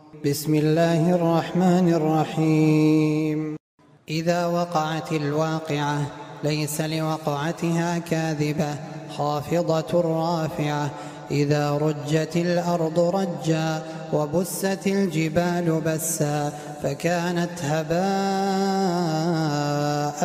بسم الله الرحمن الرحيم. إذا وقعت الواقعة ليس لوقعتها كاذبة خافضة رافعة. إذا رجت الأرض رجا وبست الجبال بسا فكانت هباء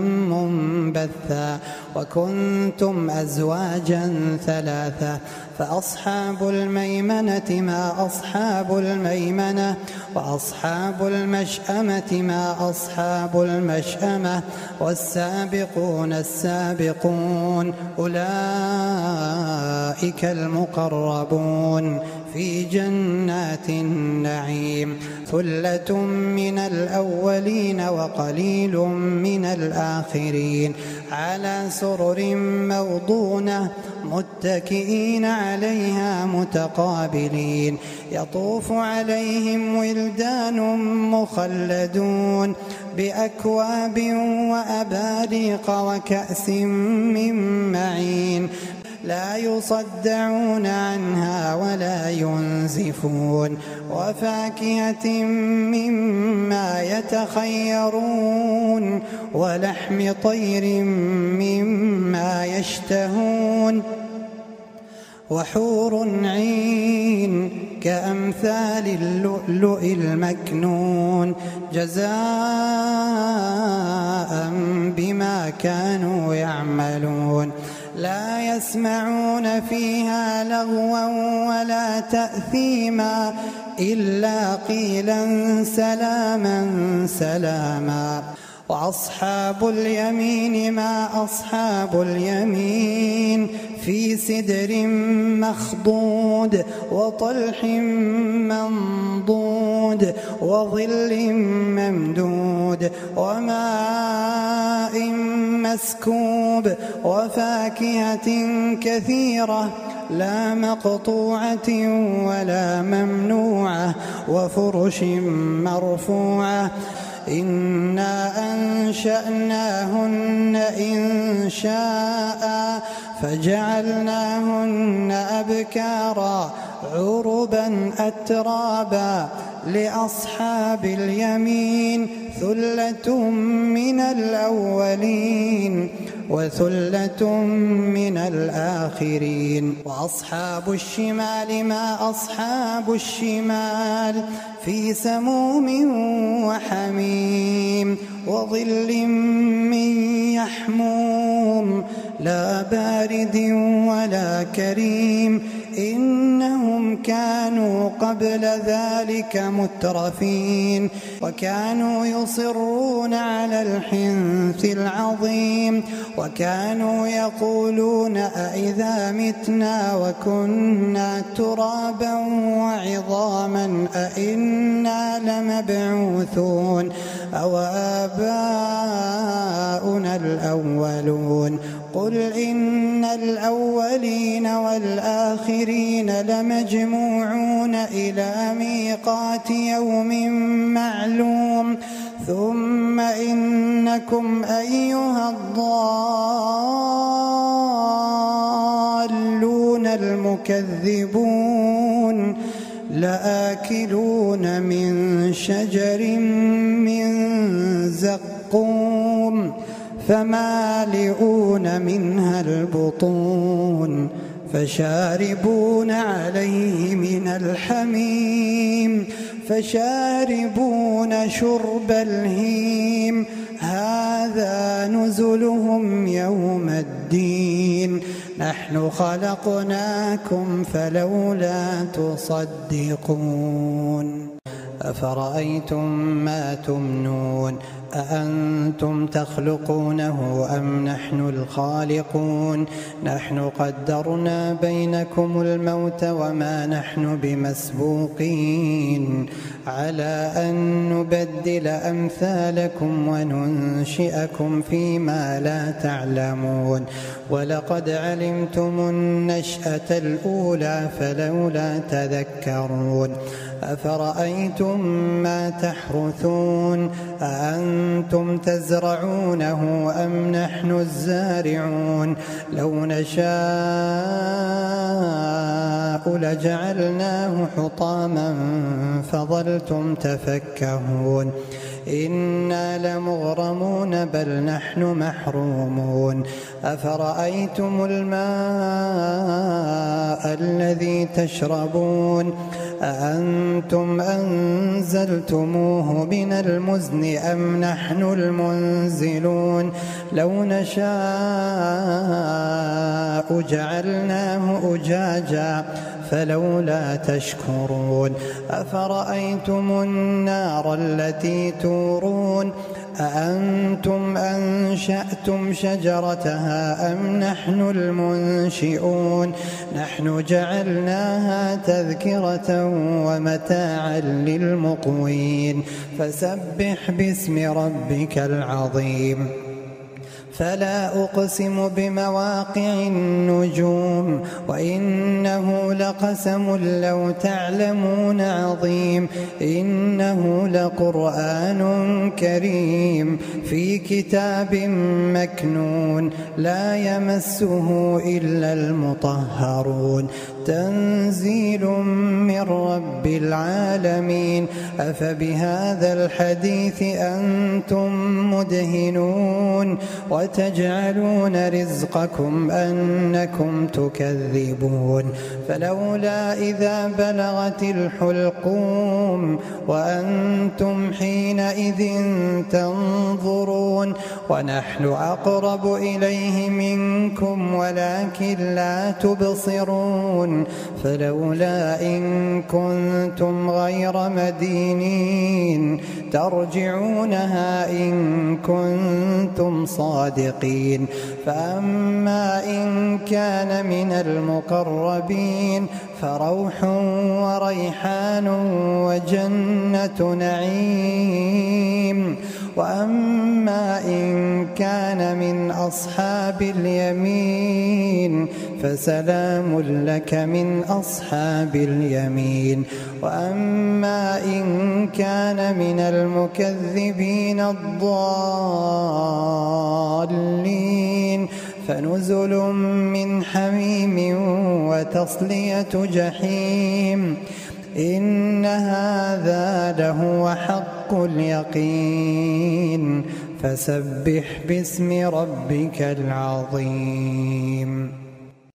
منبثا وكنتم أزواجا ثلاثة فأصحاب الميمنة ما أصحاب الميمنة وأصحاب المشأمة ما أصحاب المشأمة والسابقون السابقون أولئك المقربون في جنات النعيم. ثلة من الأولين وقليل من الآخرين على سرر موضونة متكئين عليها متقابلين يطوف عليهم ولدان مخلدون بأكواب وأباريق وكأس من معين لا يصدعون عنها ولا ينزفون وفاكهة مما يتخيرون ولحم طير مما يشتهون وحور عين كأمثال اللؤلؤ المكنون جزاء بما كانوا يعملون. لا يسمعون فيها لغوا ولا تأثيما إلا قيلا سلاما سلاما. وأصحاب اليمين ما أصحاب اليمين في سدر مخضود وطلح منضود وظل ممدود وماء مسكوب وفاكهة كثيرة لا مقطوعة ولا ممنوعة وفرش مرفوعة. إنا أنشأناهن إنشاء فجعلناهن أبكارا عربا أترابا. لأصحاب اليمين ثلة من الأولين وثلة من الآخرين. وأصحاب الشمال ما أصحاب الشمال في سموم وحميم وظل من يحموم لا بارد ولا كريم. إنهم كانوا قبل ذلك مترفين وكانوا يصرون على الحنث العظيم وكانوا يقولون أئذا متنا وكنا ترابا وعظاما أئنا لمبعوثون أو آباؤنا الأولون. قل إن الأولين والآخرين لمجموعون إلى ميقات يوم معلوم ثم إنكم أيها الضالون المكذبون لآكلون من شجر من زقوم فمالئون منها البطون فشاربون عليه من الحميم فشاربون شرب الهيم هذا نزلهم يوم الدين. نحن خلقناكم فلولا تصدقون. أفرأيتم ما تمنون أأنتم تخلقونه أم نحن الخالقون. نحن قدرنا بينكم الموت وما نحن بمسبوقين على أن نبدل أمثالكم وننشئكم فيما لا تعلمون ولقد علمتم النشأة الأولى فلولا تذكرون أفرأيتم ما تحرثون أأنتم تزرعونه أم نحن الزارعون لو نشاء لجعلناه حطاما فظلتم تفكهون إنا لمغرمون بل نحن محرومون أفرأيتم الماء الذي تشربون أأنتم أنزلتموه من المزن أم نحن المنزلون لو نشاء جعلناه أجاجا فلولا تشكرون أفرأيتم النار التي تورون أأنتم أنشأتم شجرتها أم نحن المنشئون نحن جعلناها تذكرة ومتاعا للمقوين فسبح باسم ربك العظيم فلا أقسم بمواقع النجوم وإنه لقسم لو تعلمون عظيم إنه لقرآن كريم في كتاب مكنون لا يمسه إلا المطهرون تنزيل من رب العالمين أفبهذا الحديث أنتم مدهنون وتجعلون رزقكم أنكم تكذبون فلولا إذا بلغت الحلقوم وأنتم حينئذ تنظرون ونحن أقرب إليه منكم ولكن لا تبصرون فلولا إن كنتم غير مدينين ترجعونها إن كنتم صادقين فأما إن كان من المقربين فروح وريحان وجنة نعيم وأما إن كان من أصحاب اليمين فسلام لك من أصحاب اليمين وأما إن كان من المكذبين الضالين فنزل من حميم وتصلية جحيم إن هذا لهو حق اليقين فسبح باسم ربك العظيم